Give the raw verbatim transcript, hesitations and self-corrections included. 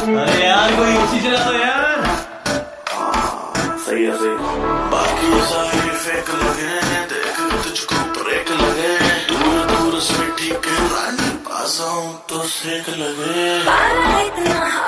अरे यार कोई एसी चला दो यार। सही है सही। बाकी सारे फेक लगे, देख तुझको ब्रेक लगे, दूर दूर से ठीक है रानी, पास आऊं तो सेक लगे।